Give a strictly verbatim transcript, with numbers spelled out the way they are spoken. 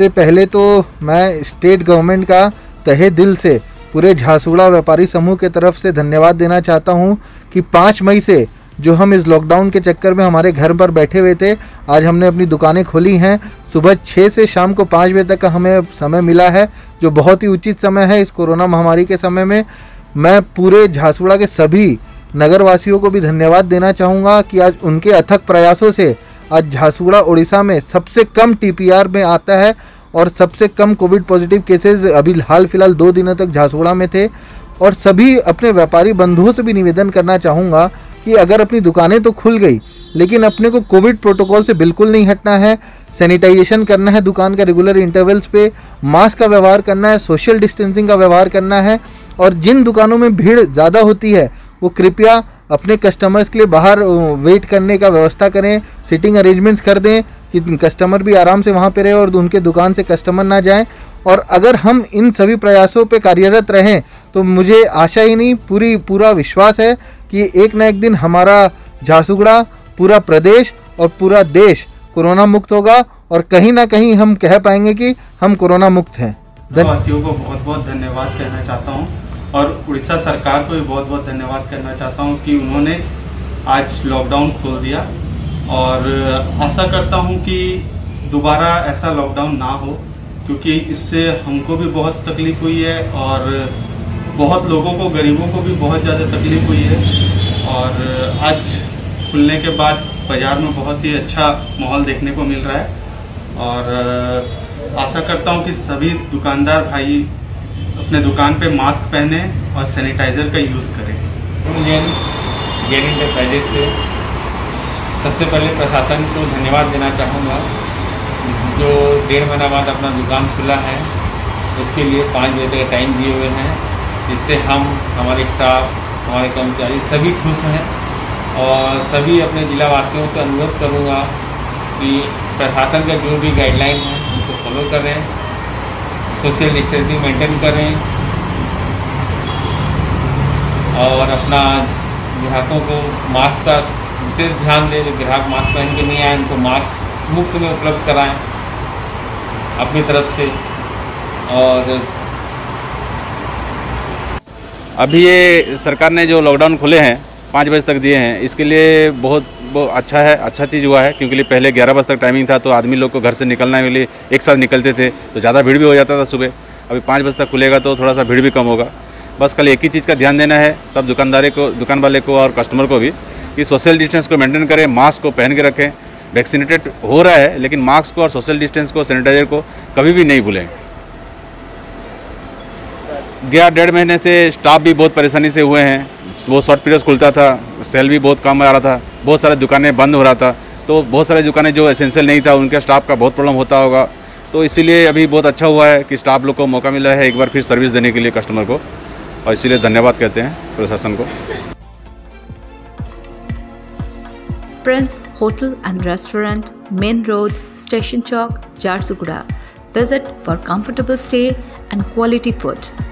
सबसे पहले तो मैं स्टेट गवर्नमेंट का तहे दिल से पूरे झारसुगड़ा व्यापारी समूह के तरफ से धन्यवाद देना चाहता हूं कि पाँच मई से जो हम इस लॉकडाउन के चक्कर में हमारे घर पर बैठे हुए थे, आज हमने अपनी दुकानें खोली हैं। सुबह छः से शाम को पाँच बजे तक का हमें समय मिला है, जो बहुत ही उचित समय है इस कोरोना महामारी के समय में। मैं पूरे झारसुगड़ा के सभी नगरवासियों को भी धन्यवाद देना चाहूँगा कि आज उनके अथक प्रयासों से आज झारसुगड़ा उड़ीसा में सबसे कम टीपीआर में आता है और सबसे कम कोविड पॉजिटिव केसेस अभी हाल फिलहाल दो दिनों तक झारसुगड़ा में थे। और सभी अपने व्यापारी बंधुओं से भी निवेदन करना चाहूँगा कि अगर अपनी दुकानें तो खुल गई, लेकिन अपने को कोविड प्रोटोकॉल से बिल्कुल नहीं हटना है। सैनिटाइजेशन करना है दुकान का रेगुलर इंटरवल्स पे, मास्क का व्यवहार करना है, सोशल डिस्टेंसिंग का व्यवहार करना है। और जिन दुकानों में भीड़ ज़्यादा होती है वो कृपया अपने कस्टमर्स के लिए बाहर वेट करने का व्यवस्था करें, सिटिंग अरेंजमेंट्स कर दें कि कस्टमर भी आराम से वहाँ पे रहे और उनके दुकान से कस्टमर ना जाएं। और अगर हम इन सभी प्रयासों पे कार्यरत रहें तो मुझे आशा ही नहीं पूरी पूरा विश्वास है कि एक न एक दिन हमारा झारसुगड़ा, पूरा प्रदेश और पूरा देश कोरोना मुक्त होगा और कहीं ना कहीं हम कह पाएंगे कि हम कोरोना मुक्त हैं। वासियों को बहुत बहुत धन्यवाद कहना चाहता हूँ और उड़ीसा सरकार को भी बहुत बहुत धन्यवाद करना चाहता हूँ कि उन्होंने आज लॉकडाउन खोल दिया। और आशा करता हूँ कि दोबारा ऐसा लॉकडाउन ना हो, क्योंकि इससे हमको भी बहुत तकलीफ हुई है और बहुत लोगों को, गरीबों को भी बहुत ज़्यादा तकलीफ हुई है। और आज खुलने के बाद बाज़ार में बहुत ही अच्छा माहौल देखने को मिल रहा है। और आशा करता हूँ कि सभी दुकानदार भाई अपने दुकान पे मास्क पहने और सैनिटाइज़र का यूज़ करें। गेट इंटरप्राइजेज से सबसे पहले प्रशासन को धन्यवाद देना चाहूँगा, जो डेढ़ महीना बाद अपना दुकान खुला है उसके लिए पाँच बजे तक टाइम दिए हुए हैं, जिससे हम, हमारे स्टाफ, हमारे कर्मचारी सभी खुश हैं। और सभी अपने जिला वासियों से अनुरोध करूँगा कि प्रशासन का जो भी गाइडलाइन है उनको फॉलो करें, सोशल डिस्टेंसिंग मेंटेन करें और अपना ग्राहकों को मास्क का विशेष ध्यान दें। जो ग्राहक मास्क पहन के नहीं आए उनको मास्क मुफ्त में उपलब्ध कराएं अपनी तरफ से। और अभी ये सरकार ने जो लॉकडाउन खुले हैं पाँच बजे तक दिए हैं, इसके लिए बहुत बहुत अच्छा है, अच्छा चीज़ हुआ है। क्योंकि पहले ग्यारह बजे तक टाइमिंग था तो आदमी लोग को घर से निकलने के लिए एक साथ निकलते थे तो ज़्यादा भीड़ भी हो जाता था सुबह। अभी पाँच बजे तक खुलेगा तो थोड़ा सा भीड़ भी कम होगा। बस कल एक ही चीज़ का ध्यान देना है सब दुकानदारे को, दुकान वाले को और कस्टमर को भी, कि सोशल डिस्टेंस को मेंटेन करें, मास्क को पहन के रखें। वैक्सीनेटेड हो रहा है लेकिन मास्क को और सोशल डिस्टेंस को, सैनिटाइजर को कभी भी नहीं भूलें। गया डेढ़ महीने से स्टाफ भी बहुत परेशानी से हुए हैं। वो शॉर्ट पीरियड खुलता था, सेल भी बहुत कम आ रहा था, बहुत सारे दुकानें बंद हो रहा था, तो बहुत सारे दुकानें जो एसेंशियल नहीं था उनके स्टाफ का बहुत प्रॉब्लम होता होगा। तो इसीलिए अभी बहुत अच्छा हुआ है कि स्टाफ लोग को मौका मिला है एक बार फिर सर्विस देने के लिए कस्टमर को, और इसीलिए धन्यवाद कहते हैं प्रशासन को। Prince Hotel and Restaurant, Main Road, Station Chowk, Jharsuguda. Visit for comfortable stay and quality food.